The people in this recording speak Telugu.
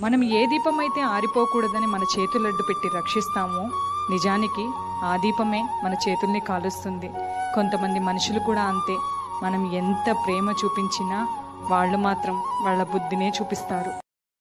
మనం ఏ దీపం అయితే ఆరిపోకూడదని మన చేతులడ్డు పెట్టి రక్షిస్తామో, నిజానికి ఆ దీపమే మన చేతుల్ని కాలుస్తుంది. కొంతమంది మనుషులు కూడా అంతే. మనం ఎంత ప్రేమ చూపించినా వాళ్ళు మాత్రం వాళ్ళ బుద్ధినే చూపిస్తారు.